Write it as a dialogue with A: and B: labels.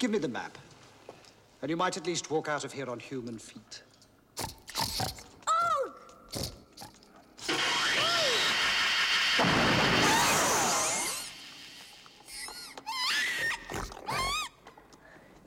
A: Give me the map. And you might at least walk out of here on human feet.